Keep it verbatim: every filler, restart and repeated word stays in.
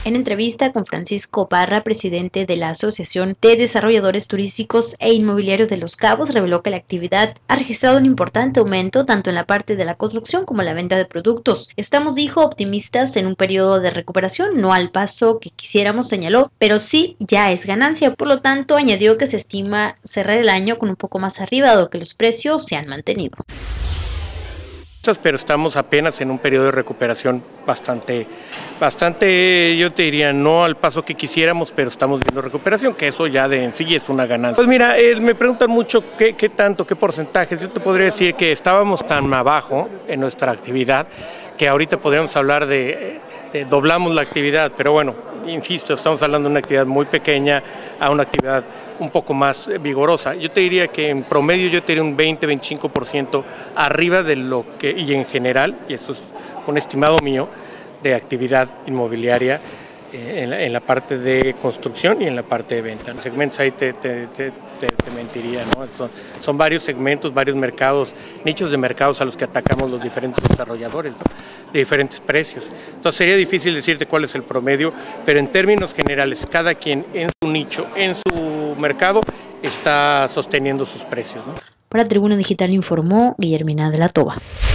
En entrevista con Francisco Barra, presidente de la Asociación de Desarrolladores Turísticos e Inmobiliarios de Los Cabos, reveló que la actividad ha registrado un importante aumento tanto en la parte de la construcción como en la venta de productos. Estamos, dijo, optimistas en un periodo de recuperación, no al paso que quisiéramos, señaló, pero sí ya es ganancia. Por lo tanto, añadió que se estima cerrar el año con un poco más arriba, dado que los precios se han mantenido. Pero estamos apenas en un periodo de recuperación bastante, bastante, yo te diría, no al paso que quisiéramos, pero estamos viendo recuperación, que eso ya de en sí es una ganancia. Pues mira, eh, me preguntan mucho qué, qué tanto, qué porcentajes. Yo te podría decir que estábamos tan abajo en nuestra actividad que ahorita podríamos hablar de, de doblamos la actividad, pero bueno, insisto, estamos hablando de una actividad muy pequeña a una actividad un poco más vigorosa. Yo te diría que en promedio yo te diría un veinte a veinticinco por ciento arriba de lo que, y en general, y eso es un estimado mío, de actividad inmobiliaria eh, en, la, en la parte de construcción y en la parte de venta. Los segmentos ahí te, te, te, te, te mentiría, ¿no? Son, son varios segmentos, varios mercados, nichos de mercados a los que atacamos los diferentes desarrolladores, ¿no? De diferentes precios. Entonces sería difícil decirte cuál es el promedio, pero en términos generales, cada quien en su nicho, en su mercado, está sosteniendo sus precios, ¿no? Para Tribuna Digital informó Guillermina de la Toba.